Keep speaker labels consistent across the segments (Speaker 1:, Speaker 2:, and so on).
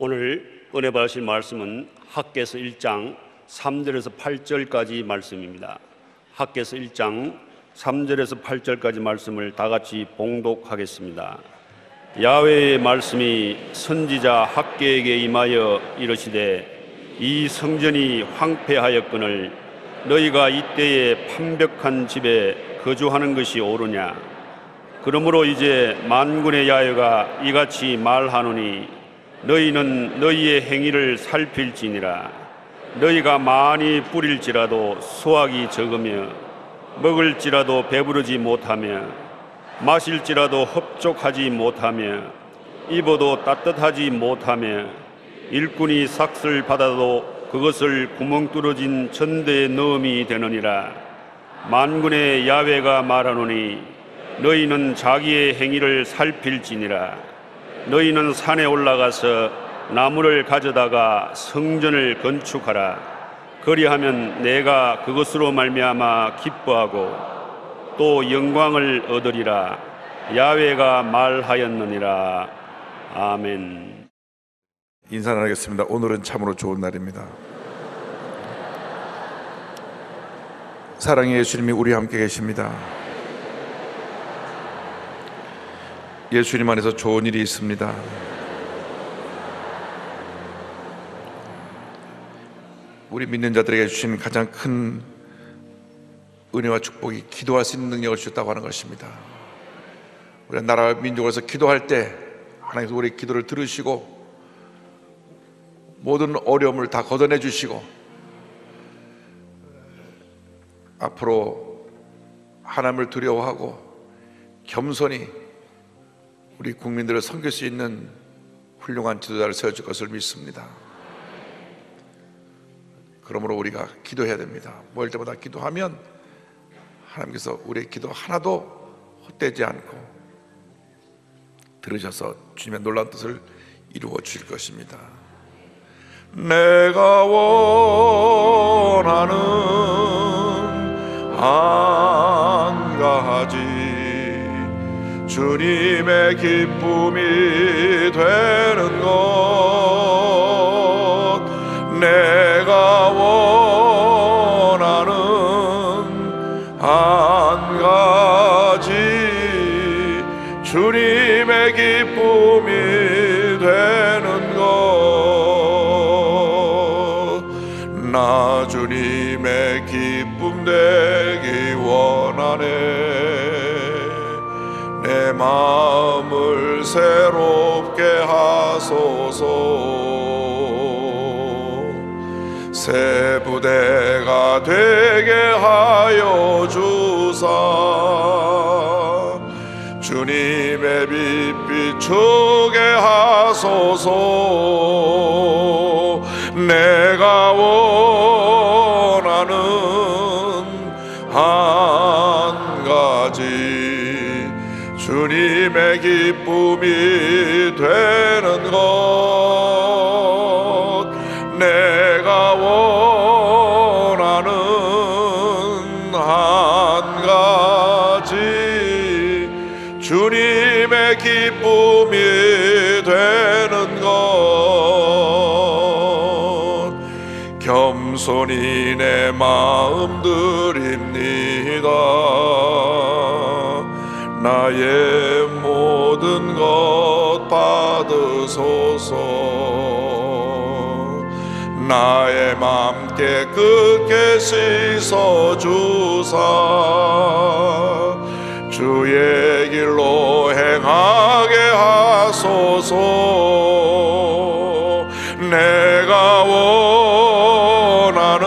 Speaker 1: 오늘 은혜 받으실 말씀은 학개서 1장 3절에서 8절까지 말씀입니다. 학개서 1장 3절에서 8절까지 말씀을 다 같이 봉독하겠습니다. 야훼의 말씀이 선지자 학개에게 임하여 이르시되 이 성전이 황폐하였거늘 너희가 이때에 판벽한 집에 거주하는 것이 옳으냐. 그러므로 이제 만군의 야훼가 이같이 말하노니 너희는 너희의 행위를 살필지니라. 너희가 많이 뿌릴지라도 수확이 적으며 먹을지라도 배부르지 못하며 마실지라도 흡족하지 못하며 입어도 따뜻하지 못하며 일꾼이 삭슬 받아도 그것을 구멍 뚫어진 전대에 넣음이 되느니라. 만군의 야훼가 말하노니 너희는 자기의 행위를 살필지니라. 너희는 산에 올라가서 나무를 가져다가 성전을 건축하라. 그리하면 내가 그것으로 말미암아 기뻐하고 또 영광을 얻으리라. 야훼가 말하였느니라. 아멘.
Speaker 2: 인사 나누겠습니다. 오늘은 참으로 좋은 날입니다. 사랑의 예수님이 우리 함께 계십니다. 예수님 안에서 좋은 일이 있습니다. 우리 믿는 자들에게 주신 가장 큰 은혜와 축복이 기도할 수 있는 능력을 주셨다고 하는 것입니다. 우리 나라와 민족에서 기도할 때 하나님께서 우리 기도를 들으시고 모든 어려움을 다 걷어내 주시고 앞으로 하나님을 두려워하고 겸손히 우리 국민들을 섬길 수 있는 훌륭한 지도자를 세워줄 것을 믿습니다. 그러므로 우리가 기도해야 됩니다. 모일 때마다 기도하면 하나님께서 우리의 기도 하나도 헛되지 않고 들으셔서 주님의 놀라운 뜻을 이루어 주실 것입니다. 내가 원하는 한 가지 주님의 기쁨이 되는 것, 내가 원하는 한 가지 주님의 기쁨이 되는 것, 나 주님의 기쁨 되기 원하네. 내 마음을 새롭게 하소서. 새 부대가 되게 하여 주사 주님의 빛 비추게 하소서. 내가 원하는 한 가지 주님의 기쁨이 되는 것, 내가 원하는 한 가지 주님의 기쁨이 되는 것, 겸손히 내 마음 드립니다. 나의 모든 것 받으소서. 나의 맘 깨끗게 씻어주사 주의 길로 행하게 하소서. 내가 원하는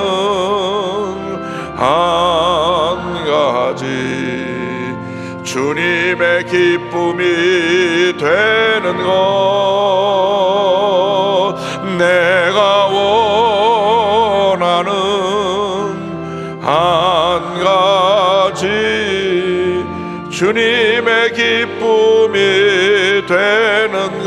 Speaker 2: 한 가지 주님의 기쁨이 되는 것, 내가 원하는 한 가지 주님의 기쁨이 되는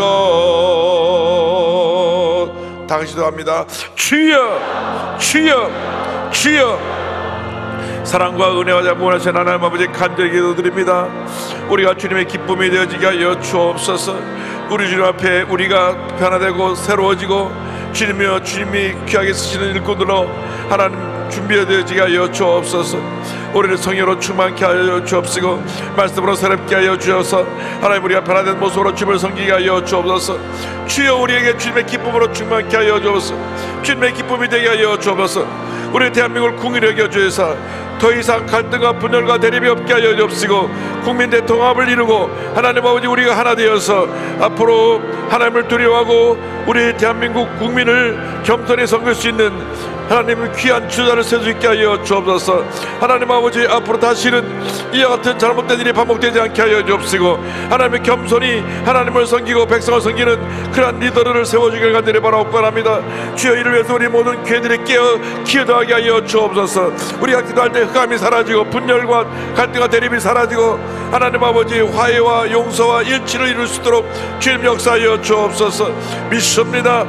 Speaker 2: 것. 다시 기도합니다. 주여 주여 주여, 사랑과 은혜와 자무하신 하나님 아버지 간절히 기도드립니다. 우리가 주님의 기쁨이 되어지게 하여 주옵소서. 우리 주님 앞에 우리가 변화되고 새로워지고 주님이여 주님이 귀하게 쓰시는 일꾼으로 하나님 준비되어지게 하여 주옵소서. 우리를 성령으로 충만케 하여 주옵시고 말씀으로 새롭게 하여 주셔서 하나님 우리가 변화된 모습으로 주님을 섬기게 하여 주옵소서. 주여 우리에게 주님의 기쁨으로 충만케 하여 주옵소서. 주님의 기쁨이 되게 하여 주옵소서. 우리 대한민국을 궁일하게 여겨 주셔서 더 이상 갈등과 분열과 대립이 없게 하여 주옵시고 국민 대통합을 이루고 하나님 아버지 우리가 하나 되어서 앞으로 하나님을 두려워하고 우리 대한민국 국민을 겸손히 섬길 수 있는 하나님의 귀한 주자를 세울 수 있게 하여 주옵소서. 하나님 아버지 앞으로 다시는 이와 같은 잘못된 일이 반복되지 않게 하여 주옵시고 하나님의 겸손히 하나님을 섬기고 백성을 섬기는 그러한 리더를 세워주길 간절히 바라옵고합니다. 주여 이를 위해서 우리 모든 교회들이 깨어 기도하게 하여 주옵소서. 우리가 기도할 때 흑암이 사라지고 분열과 갈등과 대립이 사라지고 하나님 아버지 화해와 용서와 일치를 이룰 수 있도록 주님 역사하여 주옵소서. 믿습니다.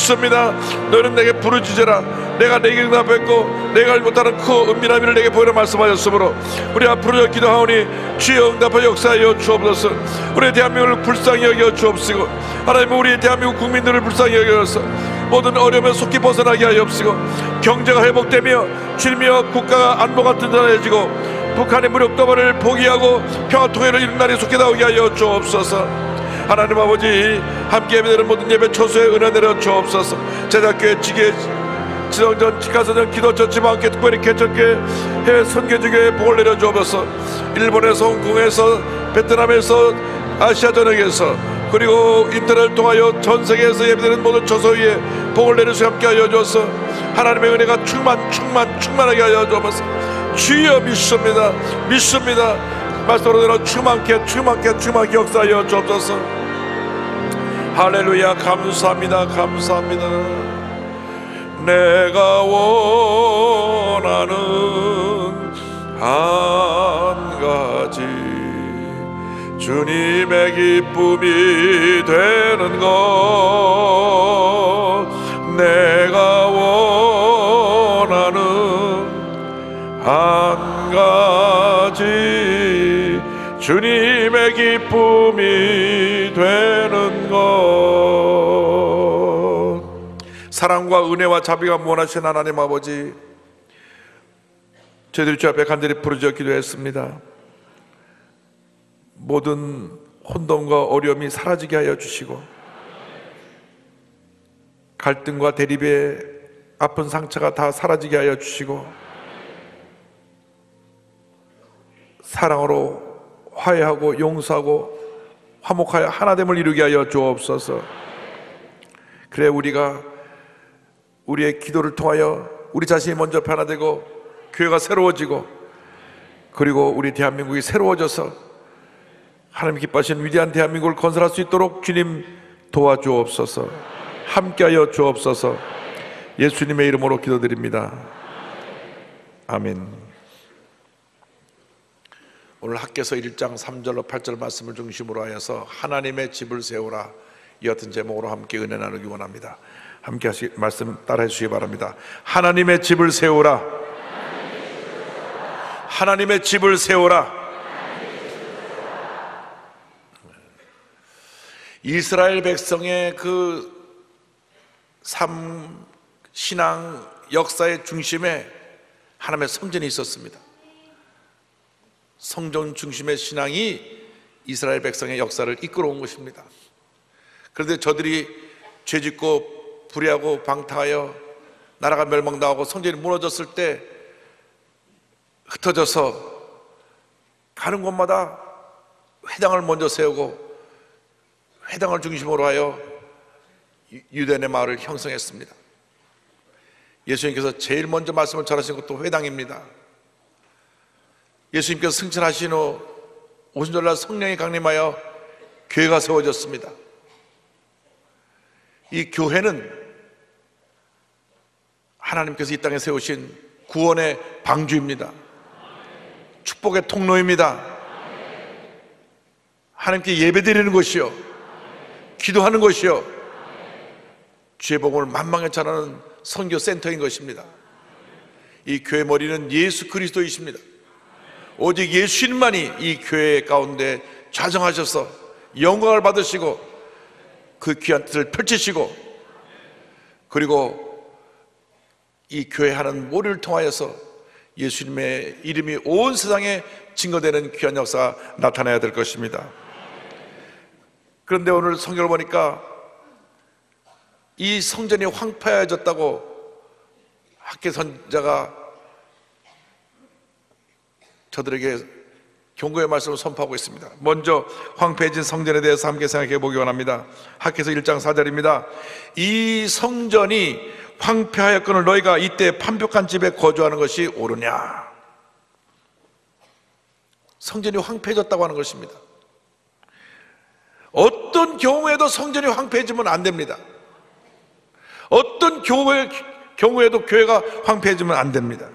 Speaker 2: 너는 내게 부르짖으라. 내가 내게 응답했고 내가 알지 못하는 그 은밀한 일을 내게 보이라 말씀하셨으므로 우리 앞으로 기도하오니 주여 응답하여 역사하여 주옵소서. 우리 대한민국을 불쌍히 여겨 주옵시고 하나님 우리 대한민국 국민들을 불쌍히 여겨서 모든 어려움에 속히 벗어나게 하여 주옵시고 경제가 회복되며 주님이여 국가가 안보가 든든해지고 북한의 무력 도발을 포기하고 평화통일을 이룬 날이 속히 나오게 하여 주옵소서. 하나님 아버지 함께 예배드리는 모든 예배 초소에 은혜 내려 주옵소서. 제작교회 지계 지성전, 직가서전, 기도처, 지방교회, 특별히 개척교회, 해외 선교지교회에 복을 내려 주옵소서. 일본에서, 홍콩에서, 베트남에서, 아시아 전역에서 그리고 인터넷을 통하여 전 세계에서 예배드리는 모든 초소 위에 복을 내려주시고 함께 하여 주옵소서. 하나님의 은혜가 충만하게 하여 주옵소서. 주여 믿습니다. 말씀으로 내려 충만케 역사하여 주옵소서. 할렐루야. 감사합니다. 내가 원하는 한 가지 주님의 기쁨이 되는 것. 내가 원하는 한 가지 주님의 기쁨이 되는 것. 사랑과 은혜와 자비가 무한하신 하나님 아버지, 저희들이 주 앞에 간절히 부르짖어 기도했습니다. 모든 혼돈과 어려움이 사라지게 하여 주시고 갈등과 대립의 아픈 상처가 다 사라지게 하여 주시고 사랑으로 화해하고 용서하고 화목하여 하나됨을 이루게 하여 주옵소서. 그래 우리가 우리의 기도를 통하여 우리 자신이 먼저 변화되고 교회가 새로워지고 그리고 우리 대한민국이 새로워져서 하나님 기뻐하시는 위대한 대한민국을 건설할 수 있도록 주님 도와주옵소서. 함께하여 주옵소서. 예수님의 이름으로 기도드립니다. 아멘. 오늘 학개서 1장 3절로 8절 말씀을 중심으로 하여서 하나님의 집을 세우라, 이 같은 제목으로 함께 은혜 나누기 원합니다. 함께 말씀 따라해 주시기 바랍니다. 하나님의 집을 세우라. 하나님의 집을 세우라. 이스라엘 백성의 그 삶, 신앙, 역사의 중심에 하나님의 성전이 있었습니다. 성전 중심의 신앙이 이스라엘 백성의 역사를 이끌어온 것입니다. 그런데 저들이 죄짓고 불의하고 방탕하여 나라가 멸망당하고 성전이 무너졌을 때 흩어져서 가는 곳마다 회당을 먼저 세우고 회당을 중심으로 하여 유대인의 마을을 형성했습니다. 예수님께서 제일 먼저 말씀을 전하신 것도 회당입니다. 예수님께서 승천하신 후 오순절날 성령이 강림하여 교회가 세워졌습니다. 이 교회는 하나님께서 이 땅에 세우신 구원의 방주입니다. 축복의 통로입니다. 하나님께 예배드리는 것이요, 기도하는 것이요, 주의 복음을 만방에 전하는 선교 센터인 것입니다. 이 교회 머리는 예수 그리스도이십니다. 오직 예수님만이 이 교회 가운데 좌정하셔서 영광을 받으시고 그 귀한 뜻을 펼치시고, 그리고 이 교회 하는 머리를 통하여서 예수님의 이름이 온 세상에 증거되는 귀한 역사가 나타나야 될 것입니다. 그런데 오늘 성경을 보니까 이 성전이 황폐해졌다고 학계 선자가 저들에게 경고의 말씀을 선포하고 있습니다. 먼저 황폐해진 성전에 대해서 함께 생각해 보기 원합니다. 학계서 1장 4절입니다. 이 성전이 황폐하였거늘 너희가 이때 판벽한 집에 거주하는 것이 옳으냐. 성전이 황폐해졌다고 하는 것입니다. 어떤 경우에도 성전이 황폐해지면 안 됩니다. 어떤 경우에도 교회가 황폐해지면 안 됩니다.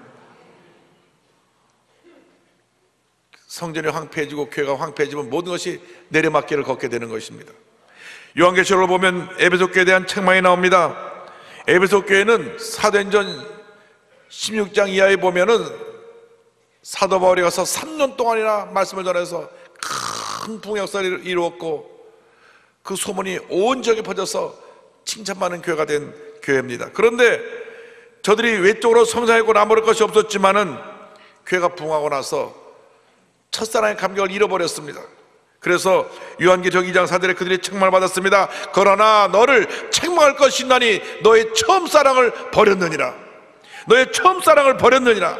Speaker 2: 성전이 황폐해지고 교회가 황폐해지면 모든 것이 내리막길을 걷게 되는 것입니다. 요한계시록을 보면 에베소 교회에 대한 책망이 나옵니다. 에베소 교회는 사도행전 16장 이하에 보면은 사도 바울이 가서 3년 동안이나 말씀을 전해서 큰 부흥역사를 이루었고, 그 소문이 온 지역에 퍼져서 칭찬받는 교회가 된 교회입니다. 그런데 저들이 외적으로 성장하고 나무랄 것이 없었지만은 교회가 부흥하고 나서 첫사랑의 감격을 잃어버렸습니다. 그래서 요한계시록 2장 4절에 그들이 책망을 받았습니다. 그러나 너를 책망할 것이 있나니 너의 처음 사랑을 버렸느니라. 너의 처음 사랑을 버렸느니라.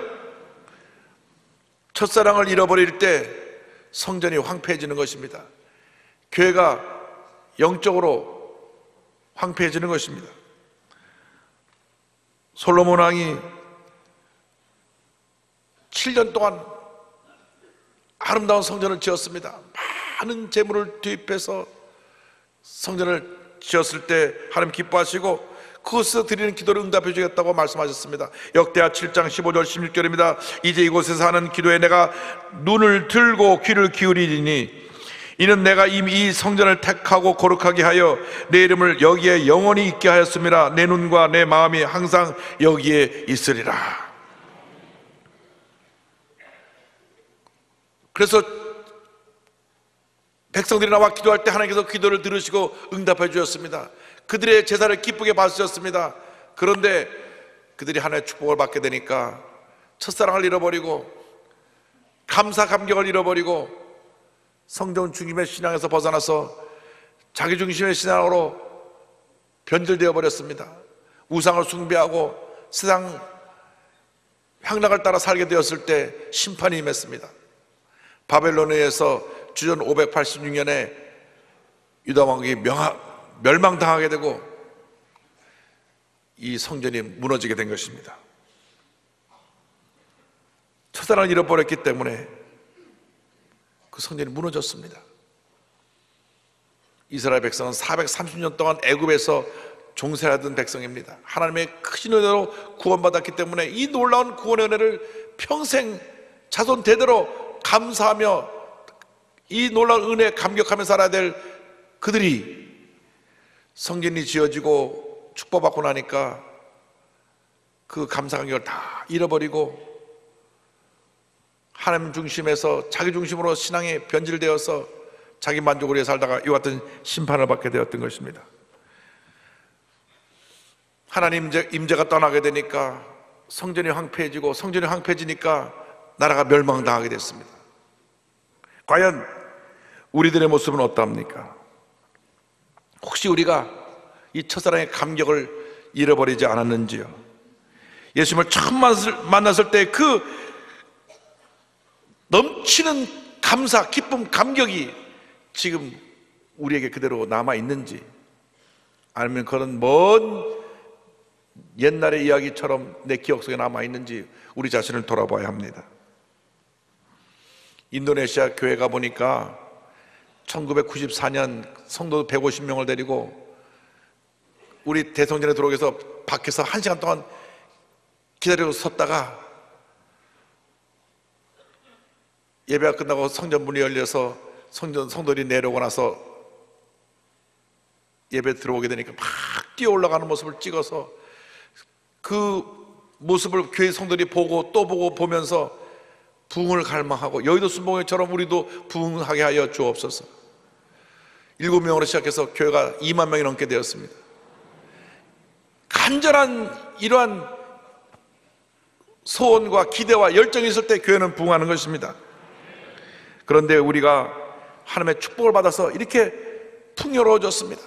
Speaker 2: 첫사랑을 잃어버릴 때 성전이 황폐해지는 것입니다. 교회가 영적으로 황폐해지는 것입니다. 솔로몬 왕이 7년 동안 아름다운 성전을 지었습니다. 많은 재물을 투입해서 성전을 지었을 때 하나님 기뻐하시고 그것에서 드리는 기도를 응답해 주겠다고 말씀하셨습니다. 역대하 7장 15절 16절입니다. 이제 이곳에서 하는 기도에 내가 눈을 들고 귀를 기울이리니 이는 내가 이미 이 성전을 택하고 거룩하게 하여 내 이름을 여기에 영원히 있게 하였습니다. 내 눈과 내 마음이 항상 여기에 있으리라. 그래서 백성들이 나와 기도할 때 하나님께서 기도를 들으시고 응답해 주셨습니다. 그들의 제사를 기쁘게 받으셨습니다. 그런데 그들이 하나님의 축복을 받게 되니까 첫사랑을 잃어버리고 감사 감격을 잃어버리고 성전 중심의 신앙에서 벗어나서 자기 중심의 신앙으로 변질되어 버렸습니다. 우상을 숭배하고 세상 향락을 따라 살게 되었을 때 심판이 임했습니다. 바벨론에서 주전 586년에 유다 왕국이 멸망당하게 되고 이 성전이 무너지게 된 것입니다. 첫사랑을 잃어버렸기 때문에 그 성전이 무너졌습니다. 이스라엘 백성은 430년 동안 애굽에서 종살이하던 백성입니다. 하나님의 크신 은혜로 구원받았기 때문에 이 놀라운 구원의 은혜를 평생 자손 대대로 감사하며 이 놀라운 은혜에 감격하며 살아야 될 그들이 성전이 지어지고 축복받고 나니까 그 감사 감격을 다 잃어버리고 하나님 중심에서 자기 중심으로 신앙에 변질되어서 자기 만족을 위해 살다가 이와 같은 심판을 받게 되었던 것입니다. 하나님 임재가 떠나게 되니까 성전이 황폐해지고 성전이 황폐해지니까 나라가 멸망당하게 됐습니다. 과연 우리들의 모습은 어떠합니까? 혹시 우리가 이 첫사랑의 감격을 잃어버리지 않았는지요? 예수님을 처음 만났을 때 그 넘치는 감사, 기쁨, 감격이 지금 우리에게 그대로 남아있는지, 아니면 그런 먼 옛날의 이야기처럼 내 기억 속에 남아있는지 우리 자신을 돌아봐야 합니다. 인도네시아 교회 가보니까 1994년 성도 150명을 데리고 우리 대성전에 들어오기 위해서 밖에서 1시간 동안 기다리고 섰다가 예배가 끝나고 성전 문이 열려서 성도들이 내려오고 나서 예배 들어오게 되니까 막 뛰어 올라가는 모습을 찍어서 그 모습을 교회 성도들이 보고 또 보고 보면서 부흥을 갈망하고 여의도 순복음회처럼 우리도 부흥하게 하여 주옵소서. 7명으로 시작해서 교회가 2만 명이 넘게 되었습니다. 간절한 이러한 소원과 기대와 열정이 있을 때 교회는 부흥하는 것입니다. 그런데 우리가 하나님의 축복을 받아서 이렇게 풍요로워졌습니다.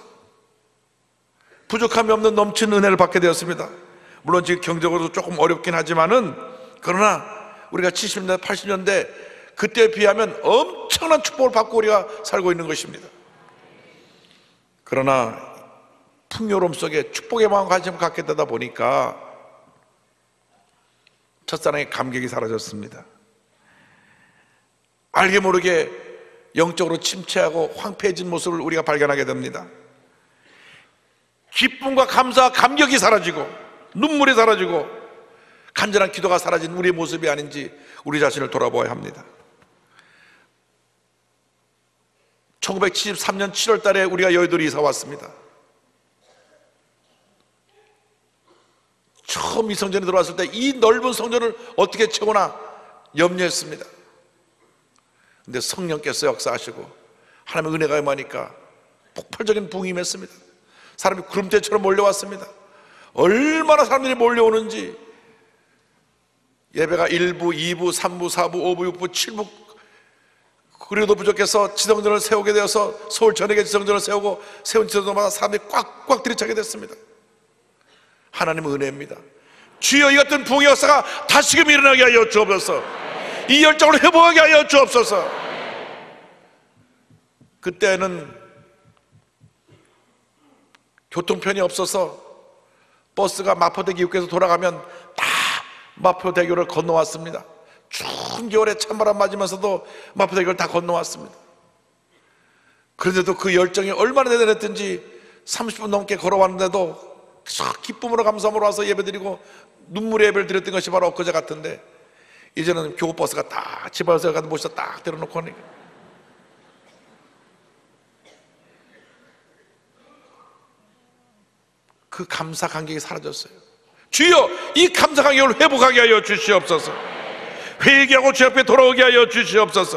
Speaker 2: 부족함이 없는 넘치는 은혜를 받게 되었습니다. 물론 지금 경제적으로 조금 어렵긴 하지만은, 그러나 우리가 70년대 80년대 그때에 비하면 엄청난 축복을 받고 우리가 살고 있는 것입니다. 그러나 풍요로움 속에 축복의 마음 관심을 갖게 되다 보니까 첫사랑의 감격이 사라졌습니다. 알게 모르게 영적으로 침체하고 황폐해진 모습을 우리가 발견하게 됩니다. 기쁨과 감사와 감격이 사라지고 눈물이 사라지고 간절한 기도가 사라진 우리의 모습이 아닌지 우리 자신을 돌아보아야 합니다. 1973년 7월 달에 우리가 여의도로 이사 왔습니다. 처음 이 성전에 들어왔을 때 이 넓은 성전을 어떻게 채우나 염려했습니다. 근데 성령께서 역사하시고 하나님의 은혜가 임하니까 폭발적인 부흥이 임했습니다. 사람이 구름대처럼 몰려왔습니다. 얼마나 사람들이 몰려오는지, 예배가 1부, 2부, 3부, 4부, 5부, 6부, 7부, 그래도 부족해서 지성전을 세우게 되어서 서울 전역에 지성전을 세우고 세운 지성전마다 사람들이 꽉꽉 들이차게 됐습니다. 하나님의 은혜입니다. 주여, 이 같은 부흥의 역사가 다시금 일어나게 하여 주옵소서. 이 열정을 회복하게 하여 주옵소서. 그때는 교통편이 없어서 버스가 마포대교 입구에서 돌아가면 다 마포대교를 건너왔습니다. 추운 겨울에 찬바람 맞으면서도 마포대교를 다 건너왔습니다. 그런데도 그 열정이 얼마나 대단했던지 30분 넘게 걸어왔는데도 기쁨으로 감사함으로 와서 예배드리고 눈물의 예배를 드렸던 것이 바로 엊그제 같은데, 이제는 교부버스가 딱 집안에서 가는 모시다 딱 데려놓고 하니까 그 감사 감격이 사라졌어요. 주여, 이 감사 감격을 회복하게 하여 주시옵소서. 회개하고 주 앞에 돌아오게 하여 주시옵소서.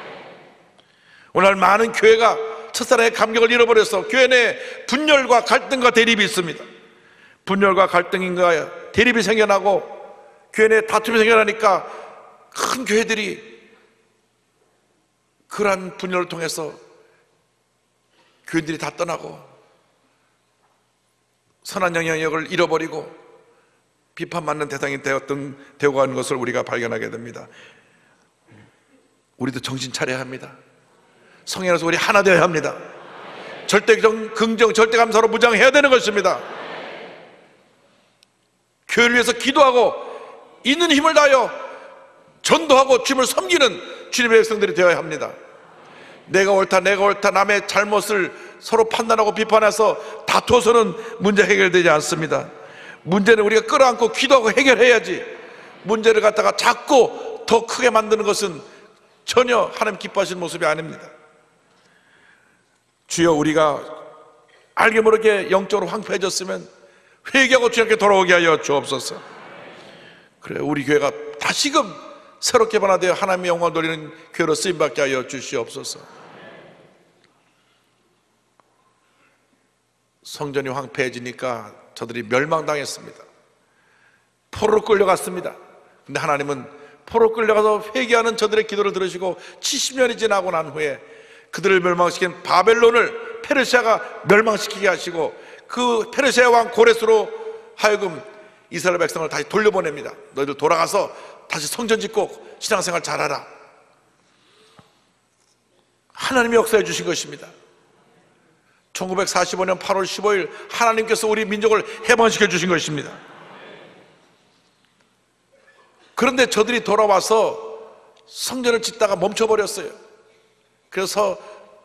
Speaker 2: 오늘 많은 교회가 첫사랑의 감격을 잃어버려서 교회 내 분열과 갈등과 대립이 있습니다. 분열과 갈등인가 대립이 생겨나고 교회 내 다툼이 생겨나니까 큰 교회들이 그러한 분열을 통해서 교인들이 다 떠나고 선한 영향력을 잃어버리고 비판받는 대상이 되고 가는 것을 우리가 발견하게 됩니다. 우리도 정신 차려야 합니다. 성령으로서 우리 하나 되어야 합니다. 절대적 긍정, 절대감사로 무장해야 되는 것입니다. 교회를 위해서 기도하고 있는 힘을 다하여 전도하고 주님을 섬기는 주님의 백성들이 되어야 합니다. 내가 옳다 남의 잘못을 서로 판단하고 비판해서 다투어서는 문제 해결되지 않습니다. 문제는 우리가 끌어안고 기도하고 해결해야지, 문제를 갖다가 자꾸 더 크게 만드는 것은 전혀 하나님 기뻐하시는 모습이 아닙니다. 주여, 우리가 알게 모르게 영적으로 황폐해졌으면 회개하고 주님께 돌아오게 하여 주옵소서. 그래, 우리 교회가 다시금 새롭게 변화되어 하나님의 영광을 돌리는 교회로 쓰임받게 하여 주시옵소서. 성전이 황폐해지니까 저들이 멸망당했습니다. 포로로 끌려갔습니다. 근데 하나님은 포로로 끌려가서 회개하는 저들의 기도를 들으시고 70년이 지나고 난 후에 그들을 멸망시킨 바벨론을 페르시아가 멸망시키게 하시고 그 페르시아 왕 고레스로 하여금 이스라엘 백성을 다시 돌려보냅니다. 너희들 돌아가서 다시 성전 짓고 신앙생활 잘하라. 하나님이 역사해 주신 것입니다. 1945년 8월 15일 하나님께서 우리 민족을 해방시켜 주신 것입니다. 그런데 저들이 돌아와서 성전을 짓다가 멈춰버렸어요. 그래서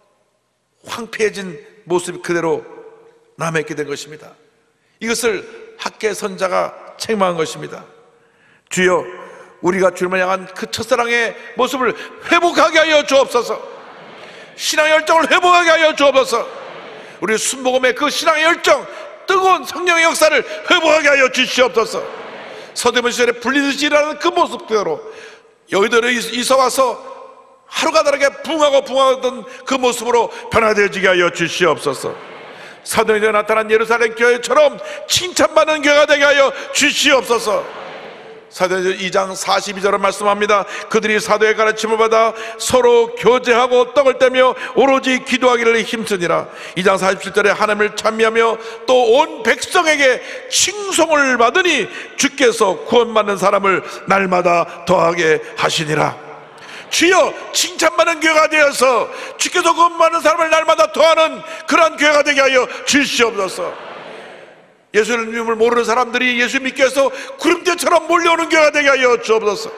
Speaker 2: 황폐해진 모습이 그대로 남아있게 된 것입니다. 이것을 학계 선자가 책망한 것입니다. 주여, 우리가 주님을 향한 그 첫사랑의 모습을 회복하게 하여 주옵소서. 신앙의 열정을 회복하게 하여 주옵소서. 우리 순복음의 그 신앙의 열정, 뜨거운 성령의 역사를 회복하게 하여 주시옵소서. 서대문 시절에 불리듯이 일하는 그 모습대로 여의도에 이사 와서 하루가 다르게 붕하던 그 모습으로 변화되어지게 하여 주시옵소서. 사도행전에 나타난 예루살렘 교회처럼 칭찬받는 교회가 되게 하여 주시옵소서. 사도행전 2장 42절을 말씀합니다. 그들이 사도의 가르침을 받아 서로 교제하고 떡을 떼며 오로지 기도하기를 힘쓰니라. 2장 47절에 하나님을 찬미하며 또 온 백성에게 칭송을 받으니 주께서 구원받는 사람을 날마다 더하게 하시니라. 주여, 칭찬받는 교회가 되어서 주께서 구원받는 사람을 날마다 더하는 그러한 교회가 되게 하여 주시옵소서. 예수님을 모르는 사람들이 예수 믿기 위해서 구름대처럼 몰려오는 교회가 되게 하여 주옵소서.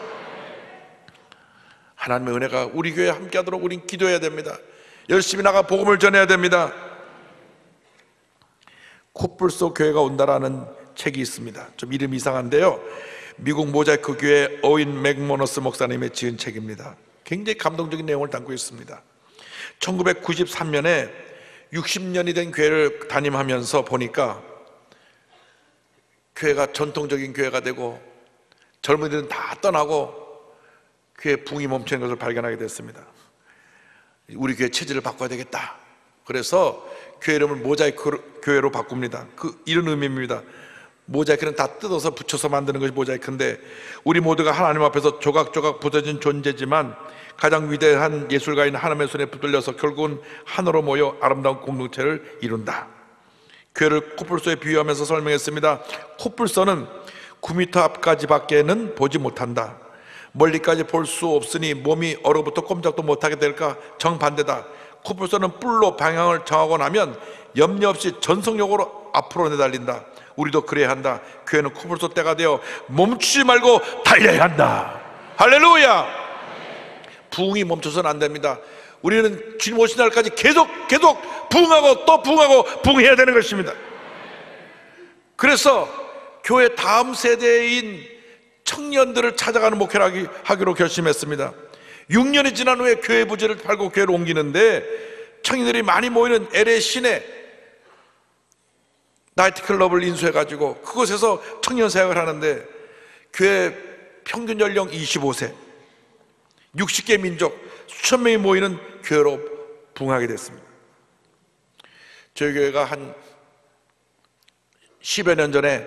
Speaker 2: 하나님의 은혜가 우리 교회에 함께하도록 우린 기도해야 됩니다. 열심히 나가 복음을 전해야 됩니다. 코뿔소 교회가 온다라는 책이 있습니다. 좀 이름이 이상한데요, 미국 모자이크 교회 어윈 맥모너스 목사님의 지은 책입니다. 굉장히 감동적인 내용을 담고 있습니다. 1993년에 60년이 된 교회를 담임하면서 보니까 교회가 전통적인 교회가 되고 젊은이들은 다 떠나고 교회 붕이 멈추는 것을 발견하게 됐습니다. 우리 교회 체질을 바꿔야 되겠다. 그래서 교회 이름을 모자이크 교회로 바꿉니다. 이런 의미입니다. 모자이크는 다 뜯어서 붙여서 만드는 것이 모자이크인데, 우리 모두가 하나님 앞에서 조각조각 부서진 존재지만 가장 위대한 예술가인 하나님의 손에 붙들려서 결국은 하나로 모여 아름다운 공동체를 이룬다. 교회를 코뿔소에 비유하면서 설명했습니다. 코뿔소는 9m 앞까지 밖에는 보지 못한다. 멀리까지 볼 수 없으니 몸이 얼어붙어 꼼짝도 못하게 될까? 정반대다. 코뿔소는 뿔로 방향을 정하고 나면 염려 없이 전속력으로 앞으로 내달린다. 우리도 그래야 한다. 교회는 코뿔소 떼가 되어 멈추지 말고 달려야 한다. 할렐루야. 부흥이 멈춰서는 안 됩니다. 우리는 주님 오신 날까지 계속 부흥하고 또 부흥하고 부흥해야 되는 것입니다. 그래서 교회 다음 세대인 청년들을 찾아가는 목회를 하기로 결심했습니다. 6년이 지난 후에 교회 부지를 팔고 교회로 옮기는데, 청년들이 많이 모이는 LA 시내 나이트클럽을 인수해가지고 그곳에서 청년 사역을 하는데, 교회 평균 연령 25세, 60개 민족 수천 명이 모이는 교회로 부흥하게 됐습니다. 저희 교회가 한 10여 년 전에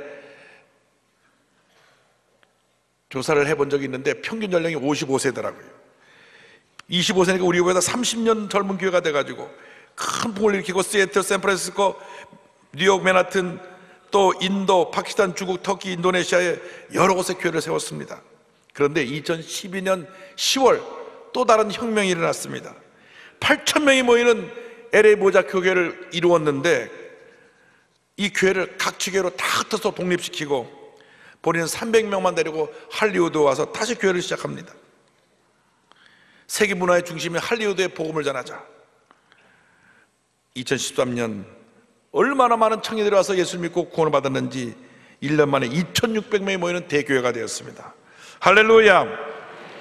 Speaker 2: 조사를 해본 적이 있는데 평균 연령이 55세더라고요. 25세니까 우리 교회보다 30년 젊은 교회가 돼가지고 큰 부흥을 일으키고, 시애틀, 샌프란시스코, 뉴욕, 맨하튼, 또 인도, 파키스탄, 중국, 터키, 인도네시아에 여러 곳에 교회를 세웠습니다. 그런데 2012년 10월 또 다른 혁명이 일어났습니다. 8,000명이 모이는 LA 모자이크 교회를 이루었는데, 이 교회를 각 지교회로 다 흩어서 독립시키고 본인은 300명만 데리고 할리우드 와서 다시 교회를 시작합니다. 세계 문화의 중심인 할리우드에 복음을 전하자. 2013년 얼마나 많은 청년들이 와서 예수를 믿고 구원을 받았는지 1년 만에 2,600명이 모이는 대교회가 되었습니다. 할렐루야.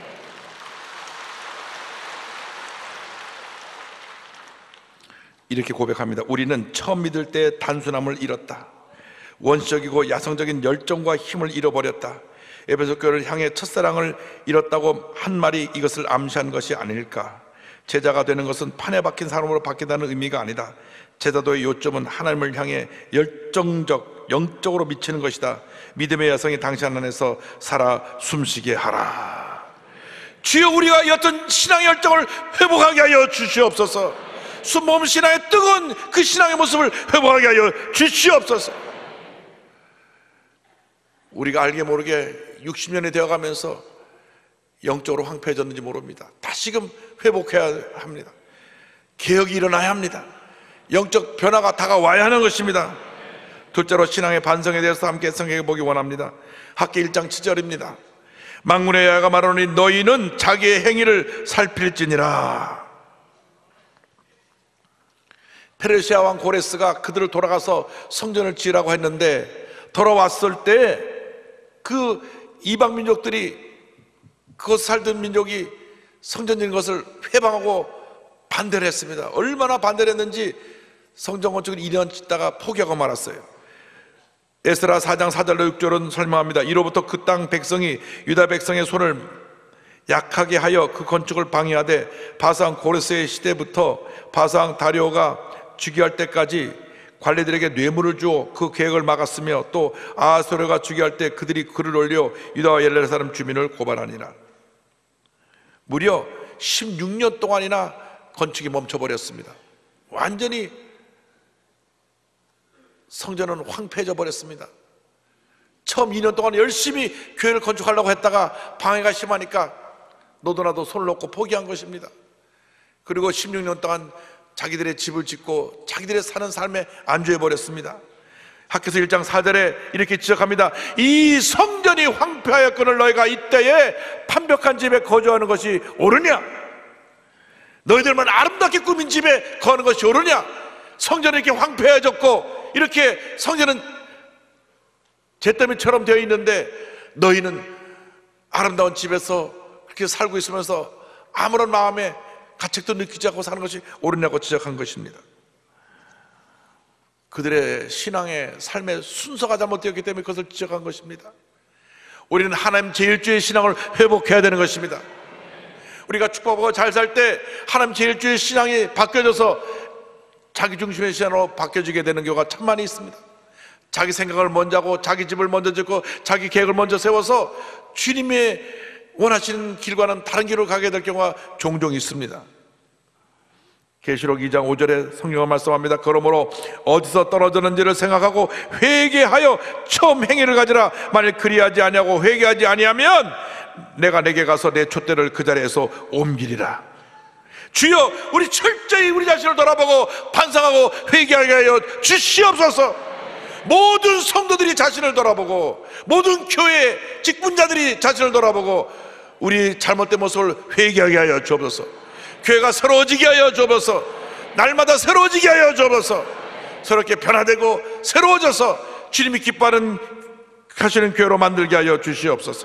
Speaker 2: 이렇게 고백합니다. 우리는 처음 믿을 때 단순함을 잃었다. 원시적이고 야성적인 열정과 힘을 잃어버렸다. 에베소 교회를 향해 첫사랑을 잃었다고 한 말이 이것을 암시한 것이 아닐까. 제자가 되는 것은 판에 박힌 사람으로 바뀌다는 의미가 아니다. 제자도의 요점은 하나님을 향해 열정적, 영적으로 미치는 것이다. 믿음의 여성이 당신 안에서 살아 숨쉬게 하라. 주여, 우리가 어떤 신앙의 열정을 회복하게 하여 주시옵소서. 숨몸 신앙의 뜨거운 그 신앙의 모습을 회복하게 하여 주시옵소서. 우리가 알게 모르게 60년이 되어가면서 영적으로 황폐해졌는지 모릅니다. 다시금 회복해야 합니다. 개혁이 일어나야 합니다. 영적 변화가 다가와야 하는 것입니다. 둘째로 신앙의 반성에 대해서 함께 생각해 보기 원합니다. 학기 1장 7절입니다. 만군의 여호와가 말하노니 너희는 자기의 행위를 살필지니라. 페르시아 왕 고레스가 그들을 돌아가서 성전을 지으라고 했는데, 돌아왔을 때 그 이방 민족들이, 그곳 살던 민족이 성전 짓는 것을 회방하고 반대를 했습니다. 얼마나 반대를 했는지 성전 건축을 2년 짓다가 포기하고 말았어요. 에스라 4장 4절로 6절은 설명합니다. 이로부터 그 땅 백성이 유다 백성의 손을 약하게 하여 그 건축을 방해하되 바사왕 고레스의 시대부터 바사왕 다리오가 즉위할 때까지 관리들에게 뇌물을 주어 그 계획을 막았으며 또 아하스웨로가 즉위할 때 그들이 글을 올려 유다와 예루살렘 주민을 고발하니라. 무려 16년 동안이나 건축이 멈춰버렸습니다. 완전히 성전은 황폐해져 버렸습니다. 처음 2년 동안 열심히 교회를 건축하려고 했다가 방해가 심하니까 너도나도 손을 놓고 포기한 것입니다. 그리고 16년 동안 자기들의 집을 짓고 자기들의 사는 삶에 안주해 버렸습니다. 학개서 1장 4절에 이렇게 지적합니다. 이 성전이 황폐하였거늘 너희가 이때에 판벽한 집에 거주하는 것이 옳으냐? 너희들만 아름답게 꾸민 집에 거하는 것이 옳으냐? 성전이 이렇게 황폐해졌고 이렇게 성전은 잿더미처럼 되어 있는데 너희는 아름다운 집에서 그렇게 살고 있으면서 아무런 마음에 가책도 느끼지 않고 사는 것이 옳으냐고 지적한 것입니다. 그들의 신앙의 삶의 순서가 잘못되었기 때문에 그것을 지적한 것입니다. 우리는 하나님 제1주의 신앙을 회복해야 되는 것입니다. 우리가 축복하고 잘 살 때 하나님 제1주의 신앙이 바뀌어져서 자기 중심의 신앙으로 바뀌어지게 되는 경우가 참 많이 있습니다. 자기 생각을 먼저 하고 자기 집을 먼저 짓고 자기 계획을 먼저 세워서 주님의 원하시는 길과는 다른 길로 가게 될 경우가 종종 있습니다. 계시록 2장 5절에 성경은 말씀합니다. 그러므로 어디서 떨어졌는지를 생각하고 회개하여 처음 행위를 가지라. 만일 그리하지 아니하고 회개하지 아니하면 내가 내게 가서 내 촛대를 그 자리에서 옮기리라. 주여, 우리 철저히 우리 자신을 돌아보고 반성하고 회개하게 하여 주시옵소서. 모든 성도들이 자신을 돌아보고 모든 교회 직분자들이 자신을 돌아보고 우리 잘못된 모습을 회개하게 하여 주옵소서. 교회가 새로워지게 하여 주옵소서. 날마다 새로워지게 하여 주옵소서. 새롭게 변화되고 새로워져서 주님이 기뻐하는 하시는 교회로 만들게 하여 주시옵소서.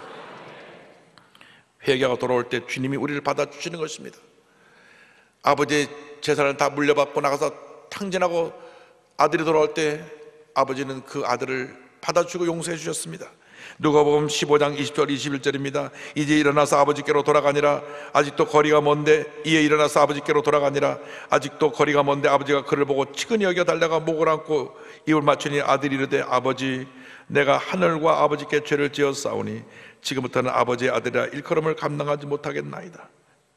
Speaker 2: 회개가 돌아올 때 주님이 우리를 받아주시는 것입니다. 아버지의 재산을 다 물려받고 나가서 탕진하고 아들이 돌아올 때 아버지는 그 아들을 받아주고 용서해 주셨습니다. 누가복음 15장 20절 21절입니다. 이제 일어나서 아버지께로 돌아가니라. 아직도 거리가 먼데 이에 일어나서 아버지께로 돌아가니라. 아직도 거리가 먼데 아버지가 그를 보고 치근히 여겨 달려가 목을 안고 입을 맞추니 아들이 이르되 아버지, 내가 하늘과 아버지께 죄를 지었사오니 지금부터는 아버지의 아들이라 일컬음을 감당하지 못하겠나이다.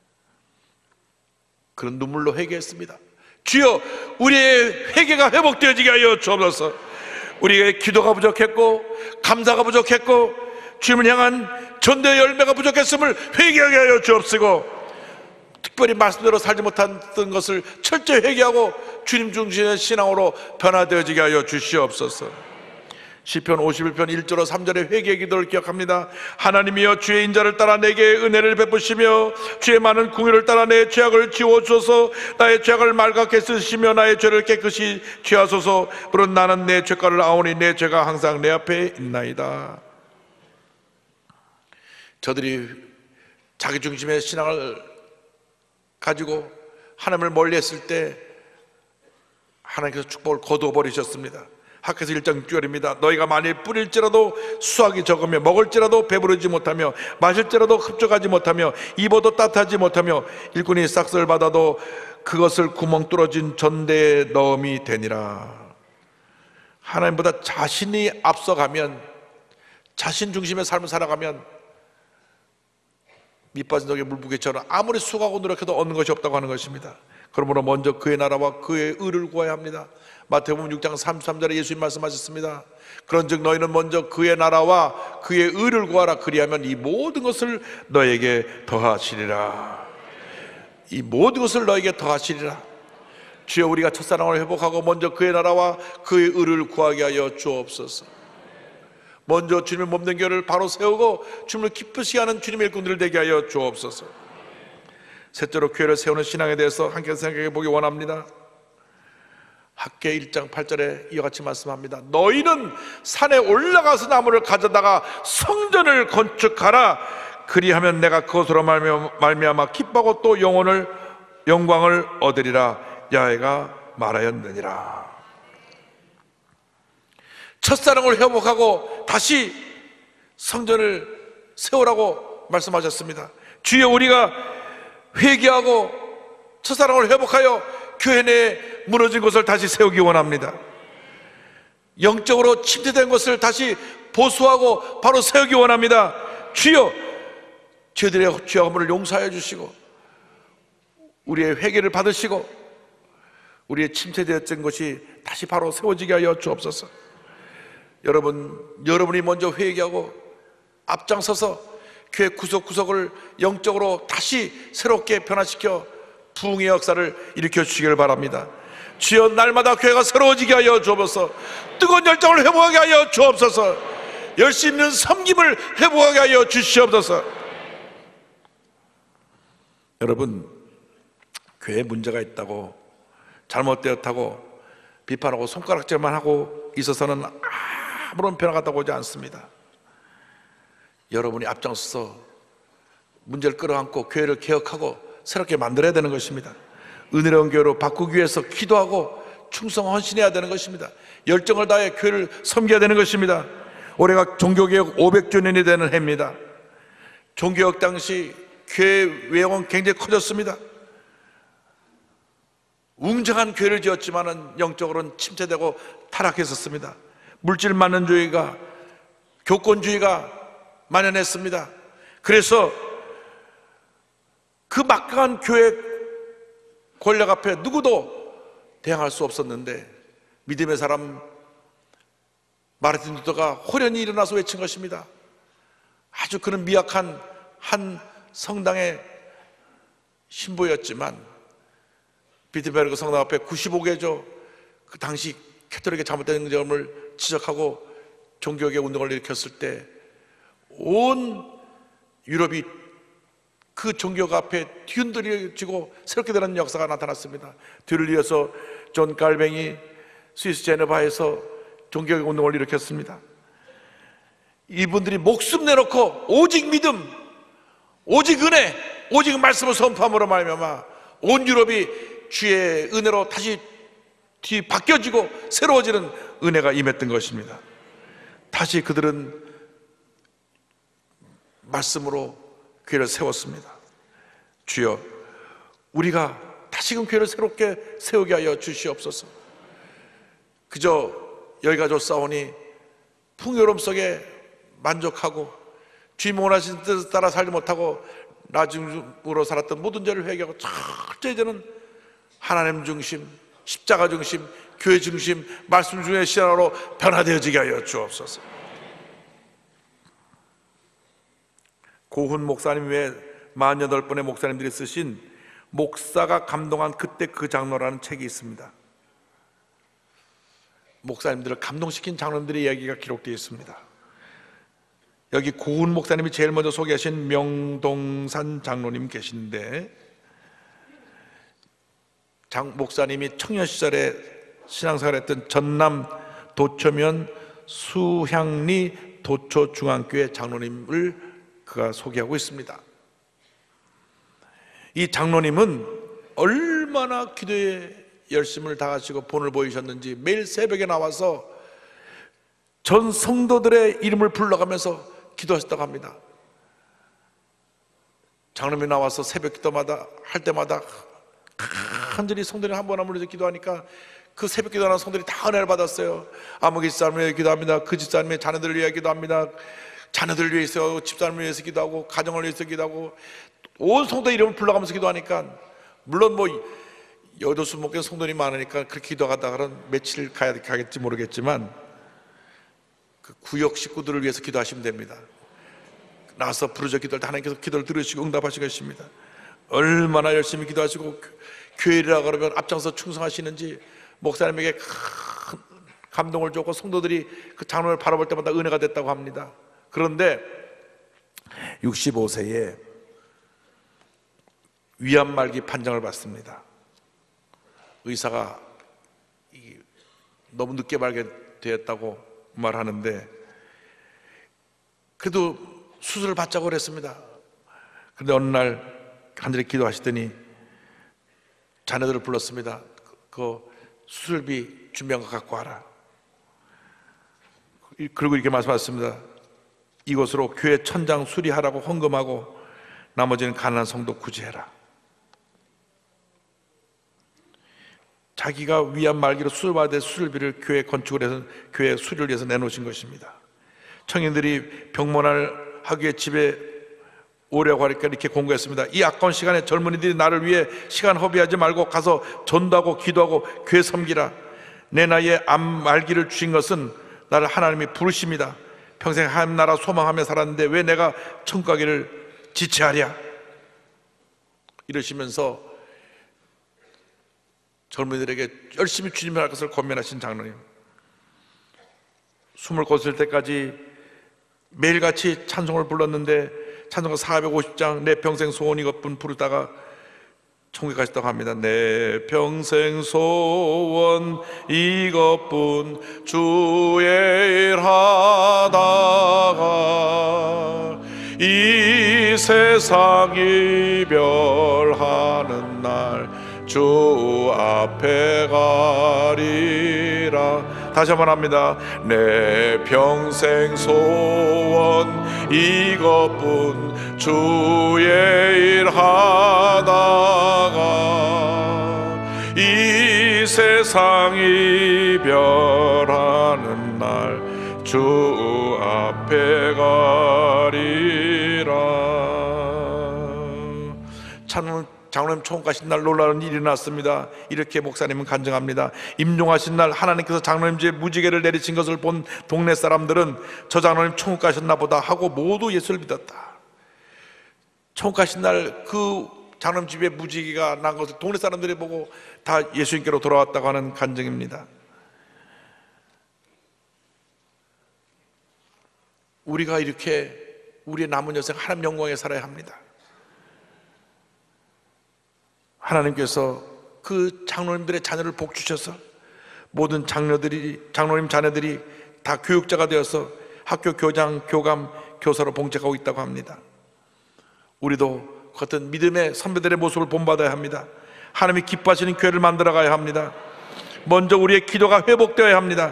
Speaker 2: 그런 눈물로 회개했습니다. 주여, 우리의 회개가 회복되어지게 하여 주옵소서. 우리의 기도가 부족했고 감사가 부족했고 주님을 향한 전도의 열매가 부족했음을 회개하게 하여 주옵시고, 특별히 말씀대로 살지 못했던 것을 철저히 회개하고 주님 중심의 신앙으로 변화되어지게 하여 주시옵소서. 시편 51편 1절로 3절의 회개의 기도를 기억합니다. 하나님이여, 주의 인자를 따라 내게 은혜를 베푸시며 주의 많은 궁유를 따라 내 죄악을 지워주소서. 나의 죄악을 말갛게 쓰시며 나의 죄를 깨끗이 취하소서. 물론 나는 내 죄가를 아오니 내 죄가 항상 내 앞에 있나이다. 저들이 자기 중심의 신앙을 가지고 하나님을 멀리했을 때 하나님께서 축복을 거두어 버리셨습니다. 학개서 1장 6절입니다. 너희가 만일 뿌릴지라도 수확이 적으며 먹을지라도 배부르지 못하며 마실지라도 흡족하지 못하며 입어도 따뜻하지 못하며 일꾼이 싹쓸 받아도 그것을 구멍 뚫어진 전대에 넣음이 되니라. 하나님보다 자신이 앞서가면, 자신 중심의 삶을 살아가면 밑빠진 독에 물부개처럼 아무리 수고하고 노력해도 얻는 것이 없다고 하는 것입니다. 그러므로 먼저 그의 나라와 그의 의를 구해야 합니다. 마태복음 6장 33절에 예수님 말씀하셨습니다. 그런즉 너희는 먼저 그의 나라와 그의 의를 구하라. 그리하면 이 모든 것을 너에게 더하시리라. 이 모든 것을 너에게 더하시리라. 주여, 우리가 첫사랑을 회복하고 먼저 그의 나라와 그의 의를 구하게 하여 주옵소서. 먼저 주님의 몸된 교회를 바로 세우고 주님을 기쁘시게 하는 주님의 일꾼들 되게 하여 주옵소서. 셋째로 교회를 세우는 신앙에 대해서 함께 생각해 보기 원합니다. 학개 1장 8절에 이와 같이 말씀합니다. 너희는 산에 올라가서 나무를 가져다가 성전을 건축하라. 그리하면 내가 그것으로 말미암아 기뻐하고 또 영광을 얻으리라. 야훼가 말하였느니라. 첫사랑을 회복하고 다시 성전을 세우라고 말씀하셨습니다. 주여, 우리가 회개하고 첫사랑을 회복하여 교회 내에 무너진 것을 다시 세우기 원합니다. 영적으로 침체된 것을 다시 보수하고 바로 세우기 원합니다. 주여, 저희들의 죄악을 용서하여 주시고 우리의 회개를 받으시고 우리의 침체되었던 것이 다시 바로 세워지게 하여 주옵소서. 여러분이 먼저 회개하고 앞장서서 교회 구석구석을 영적으로 다시 새롭게 변화시켜 부흥의 역사를 일으켜 주시기를 바랍니다. 주여, 날마다 교회가 새로워지게 하여 주옵소서. 뜨거운 열정을 회복하게 하여 주옵소서. 열심 있는 섬김을 회복하게 하여 주시옵소서. 여러분, 교회에 문제가 있다고, 잘못되었다고 비판하고 손가락질만 하고 있어서는 아무런 변화가 나오지 않습니다. 여러분이 앞장서서 문제를 끌어안고 교회를 개혁하고 새롭게 만들어야 되는 것입니다. 은혜로운 교회로 바꾸기 위해서 기도하고 충성 헌신해야 되는 것입니다. 열정을 다해 교회를 섬겨야 되는 것입니다. 올해가 종교개혁 500주년이 되는 해입니다. 종교개혁 당시 교회 외형은 굉장히 커졌습니다. 웅장한 교회를 지었지만 영적으로는 침체되고 타락했었습니다. 물질만능주의가, 교권주의가 만연했습니다. 그래서 그 막강한 교회 권력 앞에 누구도 대항할 수 없었는데 믿음의 사람 마르틴 루터가 호련히 일어나서 외친 것입니다. 아주 그는 미약한 한 성당의 신부였지만 비트베르그 성당 앞에 95개조 그 당시 캐톨릭의 잘못된 점을 지적하고 종교개혁 운동을 일으켰을 때 온 유럽이 그 종교가 앞에 뒤흔들려지고 새롭게 되는 역사가 나타났습니다. 뒤를 이어서 존 갈뱅이 스위스 제네바에서 종교개혁 운동을 일으켰습니다. 이분들이 목숨 내놓고 오직 믿음, 오직 은혜, 오직 말씀을 선포함으로 말미암아 온 유럽이 주의 은혜로 다시 바뀌어지고 새로워지는 은혜가 임했던 것입니다. 다시 그들은 말씀으로 교회를 세웠습니다. 주여, 우리가 다시금 교회를 새롭게 세우게 하여 주시옵소서. 그저 여기가 좋사오니 풍요로움 속에 만족하고 주님 원하신 뜻을 따라 살지 못하고 나중으로 살았던 모든 죄를 회개하고 철저히 저는 하나님 중심, 십자가 중심, 교회 중심, 말씀 중의 신앙으로 변화되어지게 하여 주옵소서. 고훈 목사님 외에 48분의 목사님들이 쓰신 목사가 감동한 그때 그 장로라는 책이 있습니다. 목사님들을 감동시킨 장로들의 이야기가 기록되어 있습니다. 여기 고훈 목사님이 제일 먼저 소개하신 명동산 장로님 계신데, 목사님이 청년 시절에 신앙생활했던 전남 도초면 수향리 도초중앙교회 장로님을 그가 소개하고 있습니다. 이 장로님은 얼마나 기도에 열심을 다하시고 본을 보이셨는지 매일 새벽에 나와서 전 성도들의 이름을 불러가면서 기도하셨다고 합니다. 장로님이 나와서 새벽 기도마다 할 때마다 간절히 성도들이 한 번 한 번씩 기도하니까 그 새벽 기도하는 성도들이 다 은혜를 받았어요. 아무개 집사람을 위해 기도합니다. 그 집사님의 자녀들을 위해 기도합니다. 자녀들을 위해서, 집사람을 위해서 기도하고, 가정을 위해서 기도하고, 온 성도 이름을 불러가면서 기도하니까, 물론 뭐 여도수 목견 성도들이 많으니까 그렇게 기도하다가는 며칠 가겠지 모르겠지만 그 구역 식구들을 위해서 기도하시면 됩니다. 나와서 부르짖어 기도할 때 하나님께서 기도를 들으시고 응답하시고 계십니다. 얼마나 열심히 기도하시고 교회라 그러면 앞장서 충성하시는지 목사님에게 큰 감동을 줬고 성도들이 그 장로를 바라볼 때마다 은혜가 됐다고 합니다. 그런데 65세에 위암 말기 판정을 받습니다. 의사가 너무 늦게 발견되었다고 말하는데 그래도 수술을 받자고 그랬습니다. 그런데 어느 날 간절히 기도하시더니 자녀들을 불렀습니다. 그 수술비 준비한 거 갖고 와라. 그리고 이렇게 말씀하셨습니다. 이것으로 교회 천장 수리하라고 헌금하고 나머지는 가난한 성도 구제해라. 자기가 위암 말기로 수술받아야 될 수술비를 교회 건축을 해서 교회 수리를 위해서 내놓으신 것입니다. 청년들이 병문안을 하기 위해 집에 오려고 하니까 이렇게 공고했습니다. 이 아까운 시간에 젊은이들이 나를 위해 시간 허비하지 말고 가서 전도하고 기도하고 교회 섬기라. 내 나이에 암 말기를 주신 것은 나를 하나님이 부르십니다. 평생 하나님 나라 소망하며 살았는데 왜 내가 천국 가기를 지체하랴. 이러시면서 젊은이들에게 열심히 주님을 할 것을 권면하신 장로님, 숨을 거둘 때까지 매일같이 찬송을 불렀는데 찬송가 450장 내 평생 소원 이것뿐 부르다가 천국에 가셨다고 합니다. 내 평생 소원 이것뿐 주의 일 하다가 이 세상 이별하는 날 주 앞에 가리라. 다시 한번 합니다. 내 평생 소원 이것뿐 주의 일 하다가 이 세상 이별하는 날 주 앞에 가리라. 장로님 총각 가신 날 놀라운 일이 났습니다. 이렇게 목사님은 간증합니다. 임종하신 날 하나님께서 장로님 집에 무지개를 내리신 것을 본 동네 사람들은 저 장로님 총각 가셨나 보다 하고 모두 예수를 믿었다. 총각 가신 날 그 장로님 집에 무지개가 난 것을 동네 사람들이 보고 다 예수님께로 돌아왔다고 하는 간증입니다. 우리가 이렇게 우리의 남은 여생 하나님 영광에 살아야 합니다. 하나님께서 그 장로님들의 자녀를 복 주셔서 모든 장로님 자녀들이 다 교육자가 되어서 학교 교장, 교감, 교사로 봉착하고 있다고 합니다. 우리도 그 어떤 믿음의 선배들의 모습을 본받아야 합니다. 하나님이 기뻐하시는 교회를 만들어가야 합니다. 먼저 우리의 기도가 회복되어야 합니다.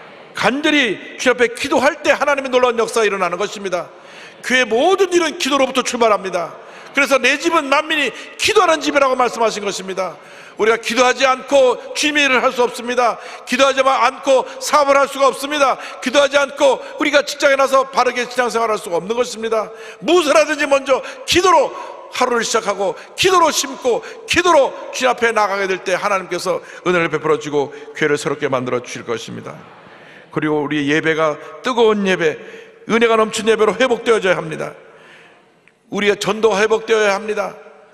Speaker 2: 간절히 주님 앞에 기도할 때 하나님의 놀라운 역사가 일어나는 것입니다. 교회 모든 일은 기도로부터 출발합니다. 그래서 내 집은 만민이 기도하는 집이라고 말씀하신 것입니다. 우리가 기도하지 않고 주님의 일을 할 수 없습니다. 기도하지 않고 사업을 할 수가 없습니다. 기도하지 않고 우리가 직장에 나서 바르게 직장생활을 할 수가 없는 것입니다. 무엇을 하든지 먼저 기도로 하루를 시작하고 기도로 심고 기도로 주님 앞에 나가게 될 때 하나님께서 은혜를 베풀어 주고 교회를 새롭게 만들어 주실 것입니다. 그리고 우리의 예배가 뜨거운 예배, 은혜가 넘치는 예배로 회복되어져야 합니다. 우리의 전도가 회복되어야 합니다.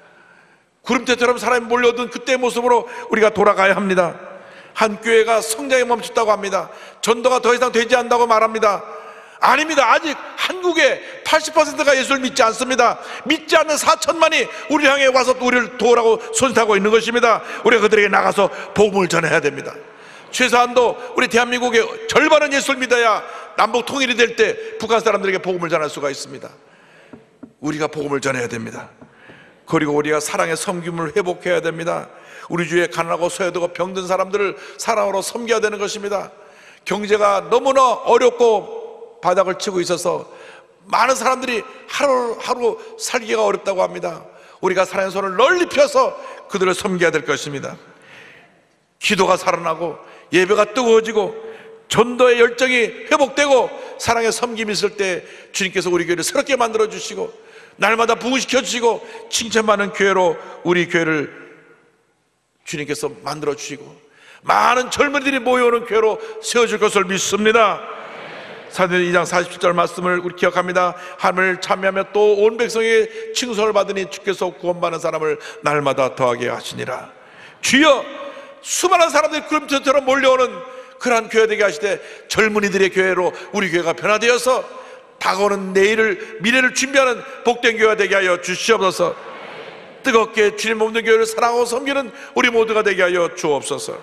Speaker 2: 구름대처럼 사람이 몰려오던 그때의 모습으로 우리가 돌아가야 합니다. 한 교회가 성장이 멈췄다고 합니다. 전도가 더 이상 되지 않는다고 말합니다. 아닙니다. 아직 한국의 80%가 예수를 믿지 않습니다. 믿지 않는 4천만이 우리 향해 와서 우리를 도우라고 손짓하고 있는 것입니다. 우리가 그들에게 나가서 복음을 전해야 됩니다. 최소한도 우리 대한민국의 절반은 예수를 믿어야 남북 통일이 될 때 북한 사람들에게 복음을 전할 수가 있습니다. 우리가 복음을 전해야 됩니다. 그리고 우리가 사랑의 섬김을 회복해야 됩니다. 우리 주위에 가난하고 소외되고 병든 사람들을 사랑으로 섬겨야 되는 것입니다. 경제가 너무나 어렵고 바닥을 치고 있어서 많은 사람들이 하루하루 살기가 어렵다고 합니다. 우리가 사랑의 손을 널리 펴서 그들을 섬겨야 될 것입니다. 기도가 살아나고 예배가 뜨거워지고 전도의 열정이 회복되고 사랑의 섬김이 있을 때 주님께서 우리 교회를 새롭게 만들어 주시고 날마다 부흥시켜 주시고 칭찬받는 교회로 우리 교회를 주님께서 만들어 주시고 많은 젊은이들이 모여오는 교회로 세워줄 것을 믿습니다. 사도행전 2장 47절 말씀을 우리 기억합니다. 하나님을 참여하며 또 온 백성에게 칭송을 받으니 주께서 구원받는 사람을 날마다 더하게 하시니라. 주여, 수많은 사람들이 구름처럼 몰려오는 그러한 교회 되게 하시되 젊은이들의 교회로 우리 교회가 변화되어서 다가오는 내일을, 미래를 준비하는 복된 교회가 되게 하여 주시옵소서. 뜨겁게 주님 없는 교회를 사랑하고 섬기는 우리 모두가 되게 하여 주옵소서.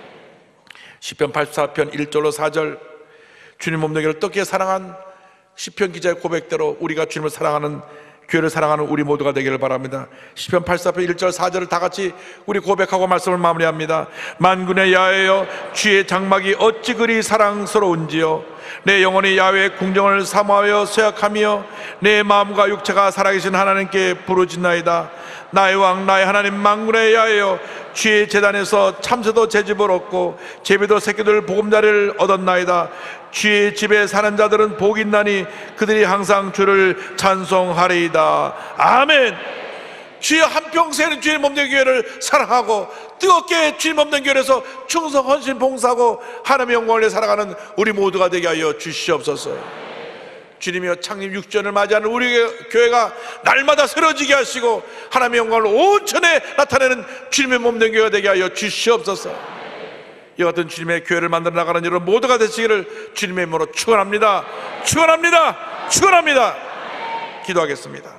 Speaker 2: 시편 84편 1절로 4절, 주님 없는 교회를 뜨겁게 사랑한 시편 기자의 고백대로 우리가 주님을 사랑하는 교회를 사랑하는 우리 모두가 되기를 바랍니다. 시편 84편 1절 4절을 다 같이 우리 고백하고 말씀을 마무리합니다. 만군의 야훼여 주의 장막이 어찌 그리 사랑스러운지요, 내 영혼이 야훼의 궁정을 사모하여 쇠약하며 내 마음과 육체가 살아계신 하나님께 부르짖나이다. 나의 왕 나의 하나님 만군의 여호와여, 주의 제단에서 참새도 제 집을 얻고 제비도 새끼들 보금자리를 얻었나이다. 주의 집에 사는 자들은 복이 있나니 그들이 항상 주를 찬송하리이다. 아멘. 주의 한평생에는 주의 몸된 교회를 사랑하고 뜨겁게 주의 몸된 교회에서 충성 헌신 봉사하고 하나님의 영광을 위해 살아가는 우리 모두가 되게 하여 주시옵소서. 주님이여, 창립 6주년을 맞이하는 우리 교회가 날마다 새로지게 하시고 하나님의 영광을 온천에 나타내는 주님의 몸된 교회가 되게 하여 주시옵소서. 이와 같은 주님의 교회를 만들어 나가는 여러분 모두가 되시기를 주님의 이름으로 축원합니다. 축원합니다. 축원합니다. 기도하겠습니다.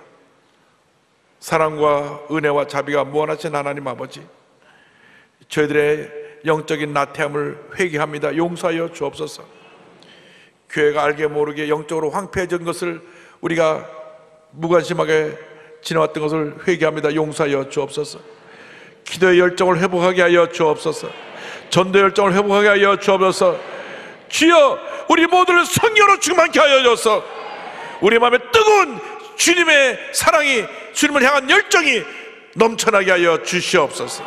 Speaker 2: 사랑과 은혜와 자비가 무한하신 하나님 아버지, 저희들의 영적인 나태함을 회개합니다. 용서하여 주옵소서. 교회가 알게 모르게 영적으로 황폐해진 것을 우리가 무관심하게 지나왔던 것을 회개합니다. 용서하여 주옵소서. 기도의 열정을 회복하게 하여 주옵소서. 전도 열정을 회복하게 하여 주옵소서. 주여, 우리 모두를 성령으로 충만케 하여 주옵소서. 우리 마음에 뜨거운 주님의 사랑이, 주님을 향한 열정이 넘쳐나게 하여 주시옵소서.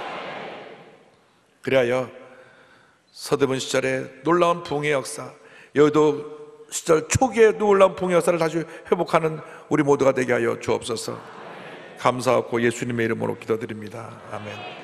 Speaker 2: 그리하여 서대문 시절의 놀라운 부흥의 역사, 여의도 시절 초기의 놀라운 부흥의 역사를 다시 회복하는 우리 모두가 되게 하여 주옵소서. 감사하고 예수님의 이름으로 기도드립니다. 아멘.